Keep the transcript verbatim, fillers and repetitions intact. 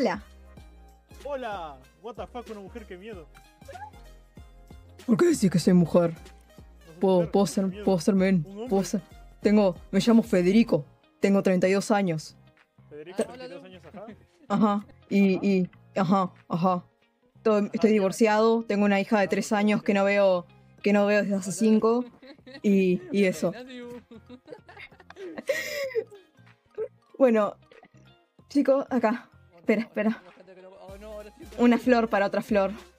Hola. Hola. What the fuck, una mujer, qué miedo. ¿Por qué decís que soy mujer? No sos Puedo, mujer, puedo qué ser, miedo. puedo ser men. Un hombre. Puedo ser. Tengo, me llamo Federico. Tengo treinta y dos años. Federico, Ah, hola, treinta y dos Lu. años, ajá. Ajá. Y, Ajá. y, ajá, ajá. Todo- Ajá, estoy ¿qué divorciado. Tengo una hija de Ah, tres por años que no veo, que no veo desde hace Hola. cinco. Y, y eso. Buenas, Lu. Bueno, chicos, acá. Espera, espera. Oh, no, ahora sí. Una flor para otra flor.